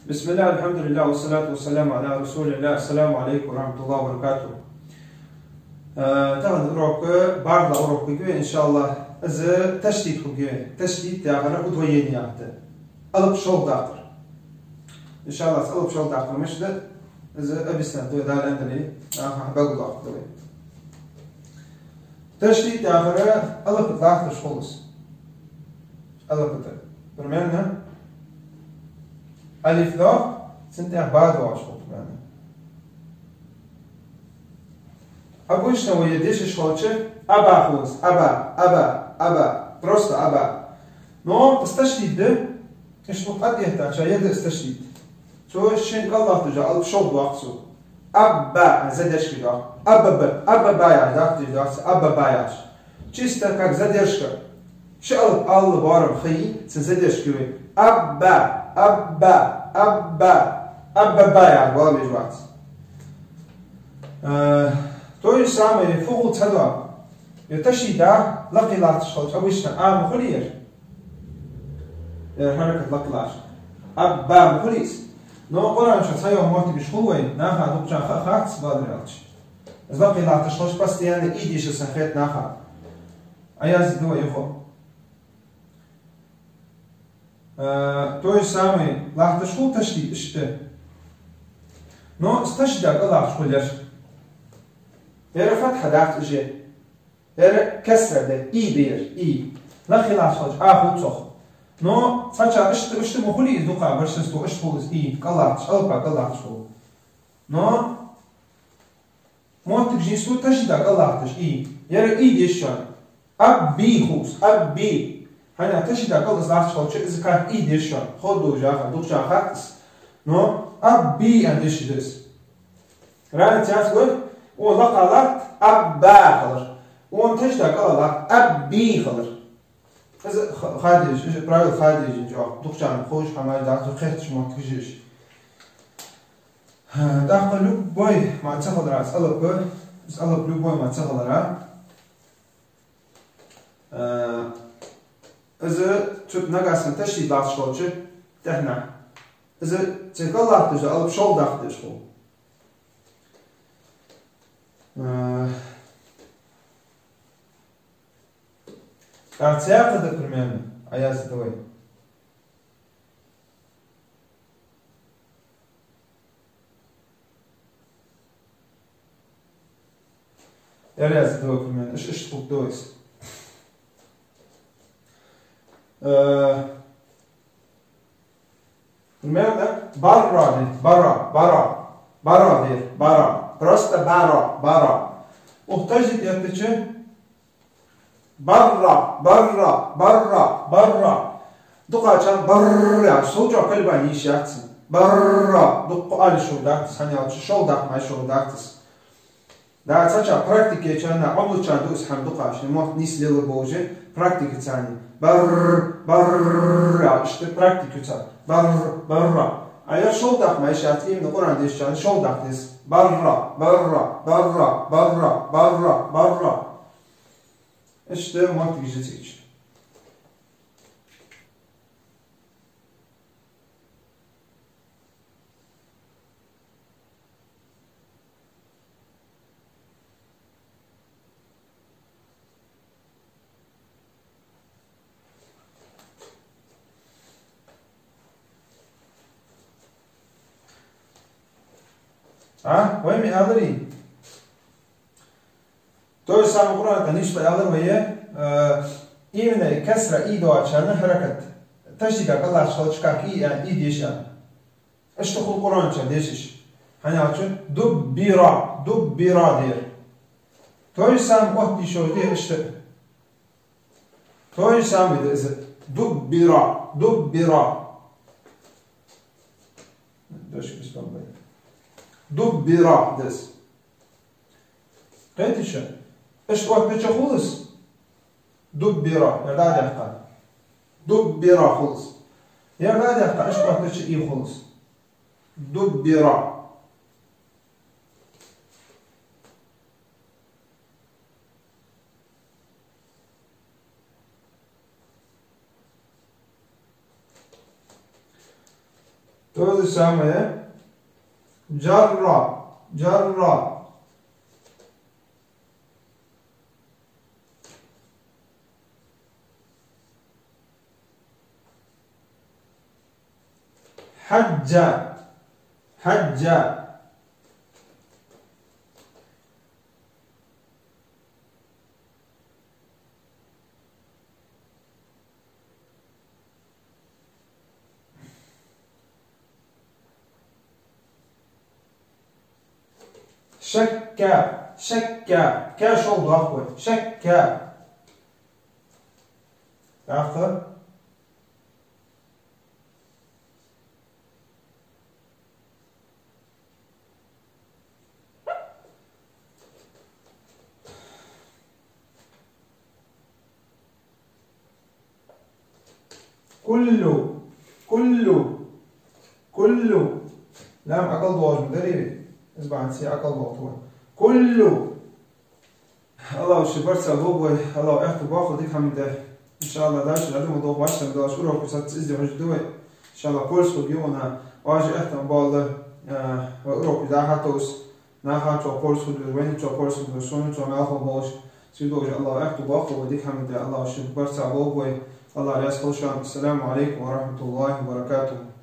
بسم الله الحمد لله والصلاة والسلام على رسول الله. السلام عليكم ورحمة الله وبركاته. تاخذ أوروك بعض أوروك إن شاء الله إذا تشتيت تشتيت تاخذ أدوية نيابته ألب شغل دكتور إن شاء الله ألب شغل دكتور مش ده إذا أبيستان دوي ده عندنا بقول دوي تشتيت تاخذ ألب دكتور خلص ألب ده برمانه ألف لا sind بعد واشخط يعني أبوش نو يديش شخوتش أبا خلص أبا просто أبا но استشهد ده إيش فقط يحتاج شيء ده استشهد شو الشين الله تجا ألف شوط وقصو أبا زدش كده أبا بايع دكتور أبا بايعش чисто как задержка شو الله بارم خي زدش كده أبا بايع والله جوات то же самое فوق تلوا يتشي دا لقي لا تشخل أبوشنا مخلير حركة لقي لاش أبا مخليس نو قرآن شو سايو موتي بشخلوين ناها دوبجان خاخت بادرالش از لقي لا تشخلش بس يعني إيديش سنخيت ناها أياز دوا يخو то же самое лахташхул ташти иште но сташдак лахташхулер эра фатха дакт же эра кесра де и дер и лахи лахташ ахутсох но сача иште мухули дука большинство ишхул и калахташ алпа калахташхул но мотик жинсу ташдак лахташ и эра и дешан абби хус абби هنا تشهد أقل إصلاح شخص إذا كان إيديش خدو جاها دوك جاها نو أبي أنديش دس راني تياسوي ولقى لك أبا خلر وان تشهد أقل لك أبي خلر إذا خاديش إيش برايل خاديش جا دوك جاها خوش حماي داخل خيرتش ما تكجيش داخل لوب بوي ما تسخل راس ألب بوي بس ألب لوب بوي ما تسخل راس إذا تشوف نقص تشتي داخل شغلش تهنا إذا تقلع تجا ألب شغل داخل شغل أرتياق ده برمانه أياز دوي أياز دوي برمانه إيش تقول دويس المعنى برا просто برا وتجد يتجه برا دقا كان برا صوجا قلبا نيشات برا دقا على شو داكتس هنيا شو داك ما شو داكتس دا تاچا практике كان عمل كان دوس هم دقا شنو نيس ليل بوجه практика ثاني برا işte практика ثاني برا ايا شو داك ما شات إيه نقول عندي شان شو داك ديس برا işte mantık geçecek. وين مقادرين то же самое قرآن تنشط يقدر وهي إيمن كسرة إيدو عشان حركة تشتيك الله شخص كاك يعني إيد يشان إيش تقول القرآن شان ديشش هني عشان دبيرا دير то же самое وقت يشوف ده إيش то же самое ده إذا دبيرا دوش بسم الله دبيرا دس قلت شو إيش وقت بتشخلص دبيرا يرداد يحتاج دبيرا خلص يرداد يحتاج إيش وقت بتشي خلص دبيرا to is same jarra jarra حج حج شك شك كاش oldu أخوي شك عفوا كل لام أقل ضوج مدري اسمع عن سي أقل ضوج كل الله شبرت سبوبوي الله احتو باخو دي حمد إن شاء الله داش العلم وضوء باشا داش أروح كسات إزدي وجدوي إن شاء الله كورس خديونا واجي احتم بالله وأروح إذا حتوس ناخا تو كورس خديو وين تو كورس خديو شون تو مالخو باش سيدوج الله احتو باخو ودي حمد الله شبرت سبوبوي الله يسخل شان السلام عليكم ورحمة الله وبركاته.